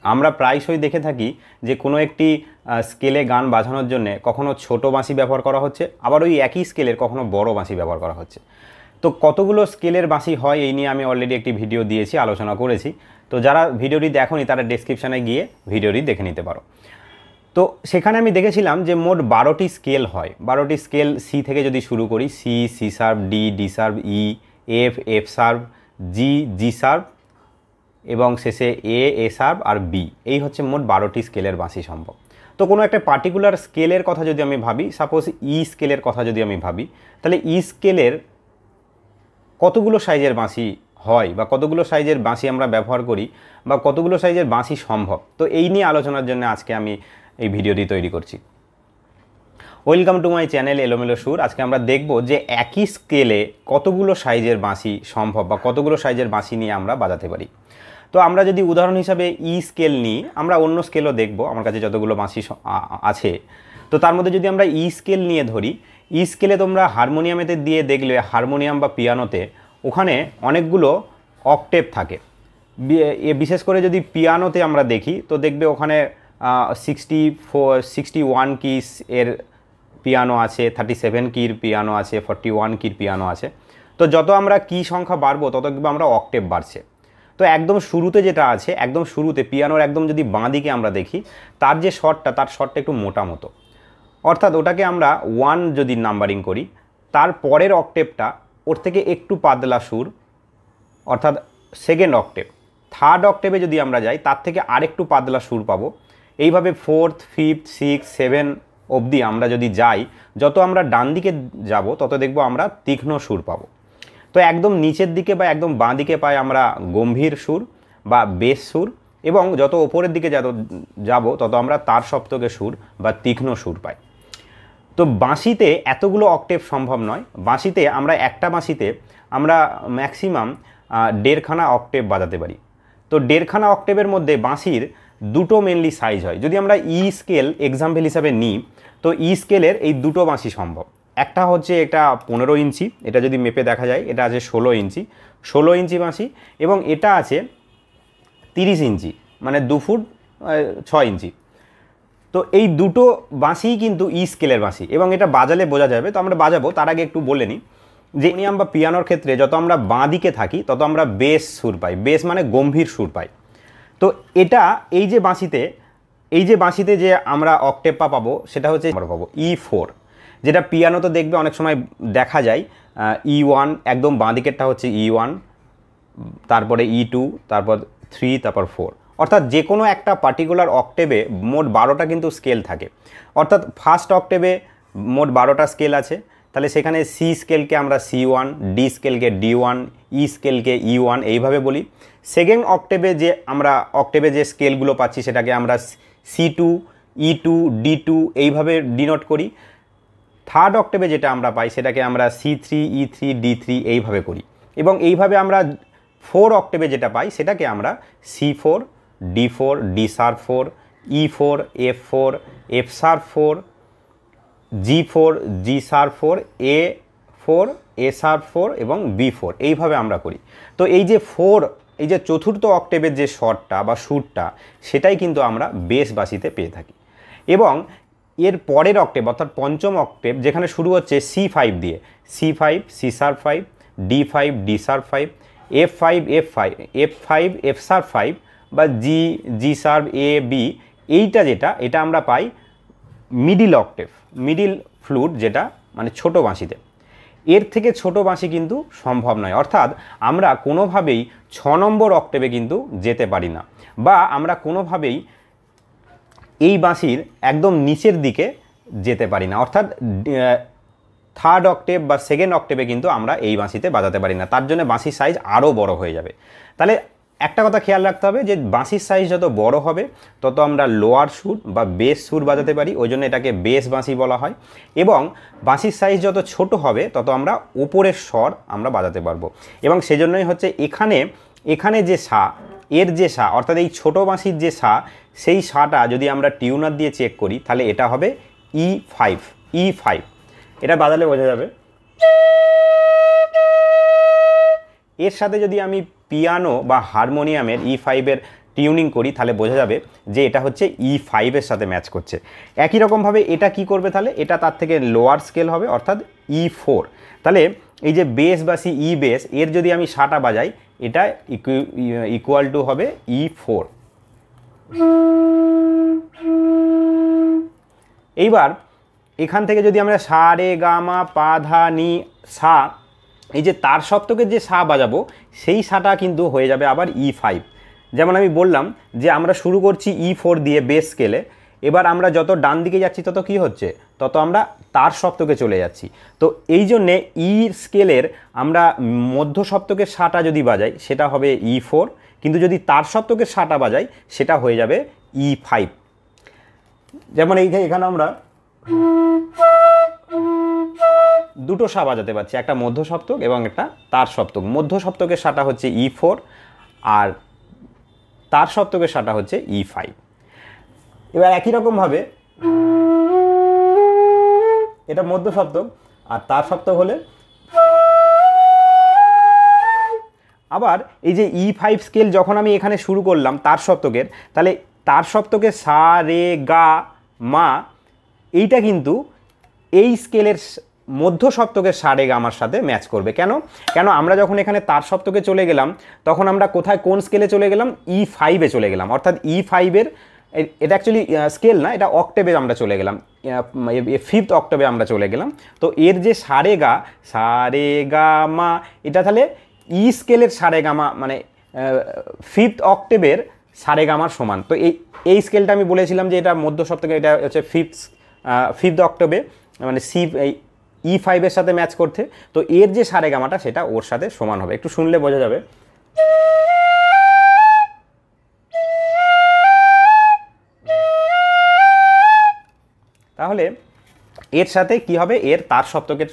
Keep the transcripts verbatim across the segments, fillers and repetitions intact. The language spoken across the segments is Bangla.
আমরা প্রায়শই দেখে থাকি যে কোনো একটি স্কেলে গান বাজানোর জন্য কখনো ছোট বাঁশি ব্যবহার করা হচ্ছে, আবার ওই একই স্কেলের কখনো বড় বাঁশি ব্যবহার করা হচ্ছে। তো কতগুলো স্কেলের বাঁশি হয় এই নিয়ে আমি অলরেডি একটি ভিডিও দিয়েছি, আলোচনা করেছি। তো যারা ভিডিওটি দেখোনি তারা ডেসক্রিপশানে গিয়ে ভিডিওটি দেখে নিতে পারো। তো সেখানে আমি দেখেছিলাম যে মোট বারোটি স্কেল হয়। বারোটি স্কেল সি থেকে যদি শুরু করি, C, C sharp, D, D sharp, E, F, F sharp, G, G sharp এবং শেষে এ, এ শার্প আর বি, এই হচ্ছে মোট বারোটি স্কেলের বাঁশি সম্ভব। তো কোনো একটা পার্টিকুলার স্কেলের কথা যদি আমি ভাবি, সাপোজ ই স্কেলের কথা যদি আমি ভাবি, তাহলে ই স্কেলের কতগুলো সাইজের বাঁশি হয় বা কতগুলো সাইজের বাঁশি আমরা ব্যবহার করি বা কতগুলো সাইজের বাঁশি সম্ভব, তো এই নিয়ে আলোচনার জন্য আজকে আমি এই ভিডিওটি তৈরি করছি। ওয়েলকাম টু মাই চ্যানেল এলোমেলো সুর। আজকে আমরা দেখব যে একই স্কেলে কতগুলো সাইজের বাঁশি সম্ভব বা কতগুলো সাইজের বাঁশি নিয়ে আমরা বাজাতে পারি। তো আমরা যদি উদাহরণ হিসাবে ই স্কেল নিই, আমরা অন্য স্কেলও দেখব, আমার কাছে যতগুলো বাঁশি আছে। তো তার মধ্যে যদি আমরা ই স্কেল নিয়ে ধরি, ই স্কেলে তোমরা হারমোনিয়ামেতে দিয়ে দেখলে, হারমোনিয়াম বা পিয়ানোতে ওখানে অনেকগুলো অক্টেভ থাকে। বিশেষ করে যদি পিয়ানোতে আমরা দেখি তো দেখবে ওখানে sixty four sixty one keys এর পিয়ানো আছে, থার্টি সেভেন কির পিয়ানো আছে, ফর্টি ওয়ান কির পিয়ানো আছে। তো যত আমরা কি সংখ্যা বাড়বো তত কিন্তু আমরা অক্টেভ বাড়ছে। তো একদম শুরুতে যেটা আছে, একদম শুরুতে পিয়ানোর একদম যদি বাঁ দিকে আমরা দেখি, তার যে শটটা, তার শটটা একটু মোটা মতো, অর্থাৎ ওটাকে আমরা ওয়ান যদি নাম্বারিং করি, তার পরের অক্টেভটা ওর থেকে একটু পাতলা সুর, অর্থাৎ সেকেন্ড অক্টেভ। থার্ড অক্টেভে যদি আমরা যাই তার থেকে আরেকটু পাতলা সুর পাবো। এইভাবে ফোর্থ, ফিফথ, সিক্স, সেভেন অবধি আমরা যদি যাই, যত আমরা ডান দিকে যাব তত দেখবো আমরা তীক্ষ্ণ সুর পাবো। তো একদম নিচের দিকে বা একদম বাঁ দিকে পাই আমরা গম্ভীর সুর বা বেস সুর, এবং যত ওপরের দিকে যত যাব তত আমরা তার সপ্তকে সুর বা তীক্ষ্ণ সুর পাই। তো বাঁশিতে এতগুলো অক্টেভ সম্ভব নয়। বাঁশিতে আমরা একটা বাঁশিতে আমরা ম্যাক্সিমাম দেড়খানা অক্টেভ বাজাতে পারি। তো দেড়খানা অক্টেভের মধ্যে বাঁশির দুটো মেনলি সাইজ হয়। যদি আমরা ই স্কেল এক্সাম্পল হিসাবে নিই, তো ই স্কেলের এই দুটো বাঁশি সম্ভব। একটা হচ্ছে এটা পনেরো ইঞ্চি, এটা যদি মেপে দেখা যায় এটা আছে ষোলো ইঞ্চি, ষোলো ইঞ্চি বাঁশি, এবং এটা আছে তিরিশ ইঞ্চি, মানে দু ফুট ছয় ইঞ্চি। তো এই দুটো বাঁশিই কিন্তু ই স্কেলের বাঁশি, এবং এটা বাজালে বোঝা যাবে। তো আমরা বাজাবো, তার আগে একটু বলে নিই যে হারমোনিয়াম বা পিয়ানোর ক্ষেত্রে যত আমরা বাঁ দিকে থাকি তত আমরা বেস সুর পাই, বেস মানে গম্ভীর সুর পাই। তো এটা এই যে বাঁশিতে এই যে বাঁশিতে যে আমরা অক্টেভটা পাবো সেটা হচ্ছে আমরা পাবো ই ফোর, যেটা পিয়ানোতে দেখবে অনেক সময় দেখা যায় ই ওয়ান, একদম বাঁ দিকেরটা হচ্ছে ই ওয়ান, তারপরে ই টু, তারপর থ্রি, তারপর ফোর। অর্থাৎ যে কোনো একটা পার্টিকুলার অক্টেভে মোট বারোটা কিন্তু স্কেল থাকে। অর্থাৎ ফার্স্ট অক্টেভে মোট বারোটা স্কেল আছে, তাহলে সেখানে সি স্কেলকে আমরা সি ওয়ান, ডি স্কেলকে ডি ওয়ান, ই স্কেলকে ই ওয়ান এইভাবে বলি। সেকেন্ড অক্টেভে যে আমরা অক্টেভে যে স্কেলগুলো পাচ্ছি সেটাকে আমরা C two, E two, D two এইভাবে ডিনোট করি। থার্ড অক্টেভে যেটা আমরা পাই সেটাকে আমরা C three, E three, D three এইভাবে করি, এবং এইভাবে আমরা ফোর অক্টেভে যেটা পাই সেটাকে আমরা C four, D four, D sharp four, E four, F four, F sharp four, G four, G sharp four, A four, A sharp four এবং বি ফোর এইভাবে আমরা করি। তো এই যে ফোর, এই যে চতুর্থ অক্টেভের যে শটটা বা সুরটা, সেটাই কিন্তু আমরা বেস বাঁশিতে পেয়ে থাকি। এবং এর পরের অক্টেভ অর্থাৎ পঞ্চম অক্টেভ যেখানে শুরু হচ্ছে সি ফাইভ দিয়ে, C five, C sharp five, D five, D sharp five, F five, F five, F five, F sharp five বা জি, জি শার্প, এ, বি, এইটা যেটা এটা আমরা পাই মিডিল অক্টেভ, মিডিল ফ্লুট, যেটা মানে ছোট বাঁশিতে। এর থেকে ছোট বাঁশি কিন্তু সম্ভব নয়, অর্থাৎ আমরা কোনোভাবেই ছ নম্বর অক্টেভে কিন্তু যেতে পারি না, বা আমরা কোনোভাবেই এই বাঁশির একদম নিচের দিকে যেতে পারি না। অর্থাৎ থার্ড অক্টেভ বা সেকেন্ড অক্টেভে কিন্তু আমরা এই বাঁশিতে বাজাতে পারি না, তার জন্য বাঁশির সাইজ আরও বড় হয়ে যাবে। তাহলে একটা কথা খেয়াল রাখতে হবে যে বাঁশির সাইজ যত বড় হবে তত আমরা লোয়ার সুর বা বেস সুর বাজাতে পারি, ওই জন্য এটাকে বেস বাঁশি বলা হয়। এবং বাঁশির সাইজ যত ছোট হবে তত আমরা ওপরের স্বর আমরা বাজাতে পারবো, এবং সেজন্যই হচ্ছে এখানে এখানে যে সা, এর যে সা অর্থাৎ এই ছোটো বাঁশির যে সা, সেই সাটা যদি আমরা টিউনার দিয়ে চেক করি তাহলে এটা হবে ই ফাইভ, ই ফাইভ। এটা বাজালে বোঝা যাবে। এর সাথে যদি আমি পিয়ানো বা হারমোনিয়ামের ই ফাইভের টিউনিং করি তাহলে বোঝা যাবে যে এটা হচ্ছে ই ফাইভের সাথে ম্যাচ করছে। একই রকমভাবে এটা কি করবে, তাহলে এটা তার থেকে লোয়ার স্কেল হবে অর্থাৎ ই ফোর। তাহলে এই যে বেস বা সি ই বেস, এর যদি আমি সাটা বাজাই এটা ইকুয়াল টু হবে ই ফোর। এইবার এখান থেকে যদি আমরা সা রে গা মা পা ধা নি সা, এই যে তার সপ্তকের যে সা বাজাবো সেই সাটা কিন্তু হয়ে যাবে আবার ই ফাইভ। যেমন আমি বললাম যে আমরা শুরু করছি ই ফোর দিয়ে বেস স্কেলে, এবার আমরা যত ডান দিকে যাচ্ছি তত কি হচ্ছে, তত আমরা তার সপ্তকে চলে যাচ্ছি। তো এই জন্যে ই স্কেলের আমরা মধ্য সপ্তকের সাটা যদি বাজাই সেটা হবে ই ফোর, কিন্তু যদি তার সপ্তকের সাটা বাজাই সেটা হয়ে যাবে ই ফাইভ। যেমন এই এখানে আমরা দুটো সা বাজাতে পারছি, একটা মধ্য সপ্তক এবং একটা তার সপ্তক। মধ্য সপ্তকের সাটা হচ্ছে ই ফোর আর তার সপ্তকের সাটা হচ্ছে ই ফাইভ। এবার একই রকমভাবে এটা মধ্য সপ্তক আর তার সপ্তক হলে আবার এই যে ই ফাইভ স্কেল যখন আমি এখানে শুরু করলাম তার সপ্তকের, তাহলে তার সপ্তকের সা রে গা মা এইটা কিন্তু এই স্কেলের মধ্য সপ্তকের সা রে গা মার সাথে ম্যাচ করবে। কেন কেন আমরা যখন এখানে তার সপ্তকে চলে গেলাম তখন আমরা কোথায় কোন স্কেলে চলে গেলাম, ই ফাইভে চলে গেলাম, অর্থাৎ ই ফাইভের এটা অ্যাকচুয়ালি স্কেল না, এটা অক্টেভে আমরা চলে গেলাম, ফিফথ অক্টেভে আমরা চলে গেলাম। তো এর যে সা রে গা সা রে গা মা এটা তাহলে ই স্কেলের সা রে গা মা মানে ফিফথ অক্টেভের সা রে গা মার সমান। তো এই এই স্কেলটা আমি বলেছিলাম যে এটা মধ্য সপ্তকে, এটা হচ্ছে ফিফথ ফিফথ অক্টেভে মানে সি ই ফাইভের সাথে ম্যাচ করতে। তো এর যে সা রে গা মাটা সেটা ওর সাথে সমান হবে, একটু শুনলে বোঝা যাবে। তাহলে এর সাথে কি হবে, এর তার সপ্তকের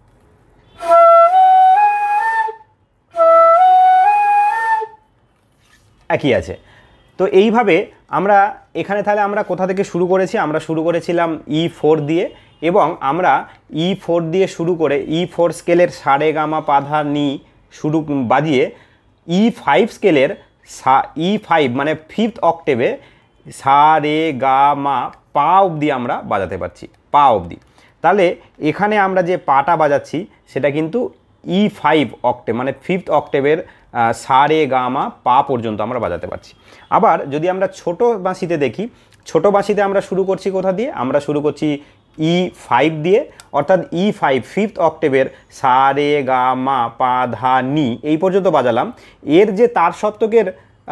একই আছে। তো এইভাবে আমরা এখানে তাহলে আমরা কোথা থেকে শুরু করেছি, আমরা শুরু করেছিলাম ই ফোর দিয়ে, এবং আমরা ই ফোর দিয়ে শুরু করে ই ফোর স্কেলের সা রে গা মা পা ধা নি শুরু বাজিয়ে ই ফাইভ স্কেলের সা ই ফাইভ মানে ফিফথ অক্টেভে সা রে গা মা পা অবধি আমরা বাজাতে পারছি, পা অবধি। তাহলে এখানে আমরা যে পাটা বাজাচ্ছি সেটা কিন্তু ই ফাইভ অক্টেভ মানে ফিফথ অক্টেভের সা রে গা মা পা পর্যন্ত আমরা বাজাতে পারছি। আবার যদি আমরা ছোট বাঁশিতে দেখি, ছোট বাঁশিতে আমরা শুরু করছি কোথা দিয়ে, আমরা শুরু করছি ই ফাইভ দিয়ে, অর্থাৎ ই ফাইভ ফিফথ অক্টেভের সা রে গা মা পা ধা নি এই পর্যন্ত বাজালাম। এর যে তার সপ্তকের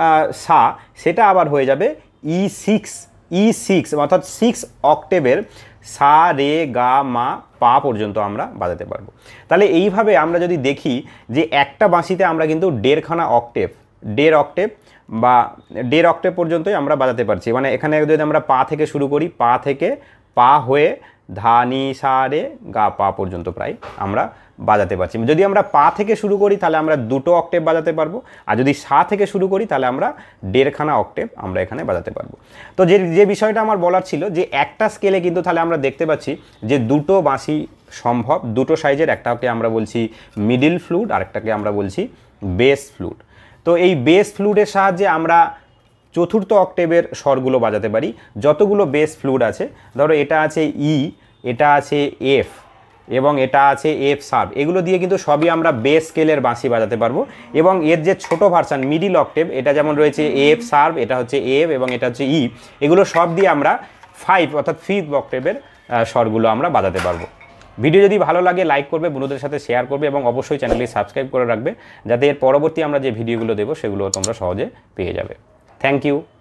সা সেটা আবার হয়ে যাবে ই সিক্স ই সিক্স অর্থাৎ সিক্স অক্টেভের সা রে গা মা পা পর্যন্ত আমরা বাজাতে পারবো। তাহলে এইভাবে আমরা যদি দেখি যে একটা বাঁশিতে আমরা কিন্তু দেড়খানা অক্টেভ দেড় অক্টেভ বা দেড় অক্টেভ পর্যন্তই আমরা বাজাতে পারছি। মানে এখানে যদি আমরা পা থেকে শুরু করি, পা থেকে পা হয়ে ধা নি সা রে গা পা পর্যন্ত প্রায় আমরা বাজাতে পারছি। যদি আমরা পা থেকে শুরু করি তাহলে আমরা দুটো অক্টেভ বাজাতে পারবো, আর যদি সা থেকে শুরু করি তাহলে আমরা দেড়খানা অক্টেভ আমরা এখানে বাজাতে পারবো। তো যে যে বিষয়টা আমার বলার ছিল যে একটা স্কেলে কিন্তু তাহলে আমরা দেখতে পাচ্ছি যে দুটো বাঁশি সম্ভব, দুটো সাইজের, একটাকে আমরা বলছি মিডিল ফ্লুট আর একটাকে আমরা বলছি বেস ফ্লুট। তো এই বেস ফ্লুটের সাহায্যে আমরা চতুর্থ অক্টেভের স্বরগুলো বাজাতে পারি। যতগুলো বেস ফ্লুট আছে, ধরো এটা আছে ই, এটা আছে এফ এবং এটা আছে এফ সার্ভ, এগুলো দিয়ে কিন্তু সবই আমরা বেস স্কেলের বাঁশি বাজাতে পারবো। এবং এর যে ছোট ভার্সান মিডিল অক্টেভ, এটা যেমন রয়েছে এফ সার্ভ, এটা হচ্ছে এফ এবং এটা হচ্ছে ই, এগুলো সব দিয়ে আমরা ফাইভ অর্থাৎ ফিফথ অক্টেভের স্বরগুলো আমরা বাজাতে পারবো। ভিডিও যদি ভালো লাগে লাইক করবে, বন্ধুদের সাথে শেয়ার করবে এবং অবশ্যই চ্যানেলটি সাবস্ক্রাইব করে রাখবে, যাতে এর পরবর্তী আমরা যে ভিডিওগুলো দেবো সেগুলো তোমরা সহজে পেয়ে যাবে। Thank you.